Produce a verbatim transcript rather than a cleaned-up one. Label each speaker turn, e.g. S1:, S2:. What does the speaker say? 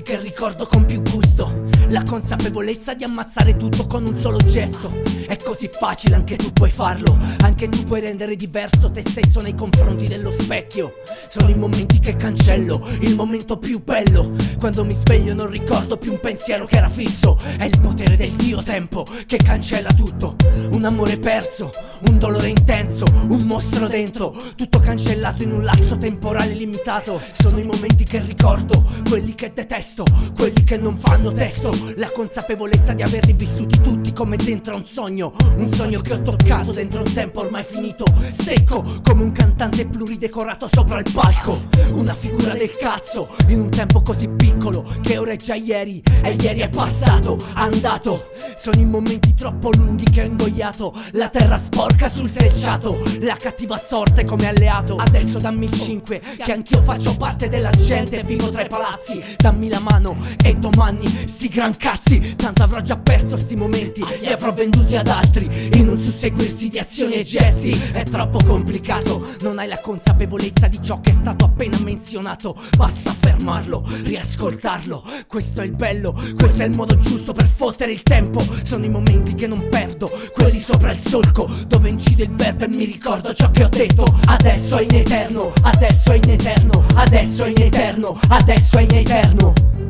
S1: che ricordo con più gusto, la consapevolezza di ammazzare tutto con un solo gesto. È così facile, anche tu puoi farlo, anche tu puoi rendere diverso te stesso nei confronti dello specchio. Sono i momenti che cancello, il momento più bello, quando mi sveglio non ricordo più un pensiero che era fisso. È il potere del dio tempo che cancella tutto, un amore perso, un dolore intenso, un mostro dentro, tutto cancellato in un lasso temporale limitato. Sono i momenti che ricordo, quelli che detesto, quelli che non fanno testo, la consapevolezza di averli vissuti tutti come dentro a un sogno, un sogno che ho toccato dentro un tempo ormai finito, secco come un cantante pluridecorato sopra il palco, una figura del cazzo in un tempo così piccolo che ora è già ieri e ieri è passato, andato. Sono i momenti troppo lunghi che ho ingoiato, la terra sporca sul selciato, la cattiva sorte come alleato. Adesso dammi il cinque che anch'io faccio parte della gente e vivo tra i palazzi, dammi la mano e domani sti gran cazzi, tanto avrò già perso sti momenti, li avrò venduti ad altri in un susseguirsi di azioni e gesti. È troppo complicato, non hai la consapevolezza di ciò che è stato appena menzionato, basta fermarlo, riascoltarlo, questo è il bello, questo è il modo giusto per fottere il tempo. Sono i momenti che non perdo, quelli sopra il solco, dove incide il verbo e mi ricordo ciò che ho detto. Adesso è in eterno, adesso è in eterno, adesso è in eterno, adesso è in eterno.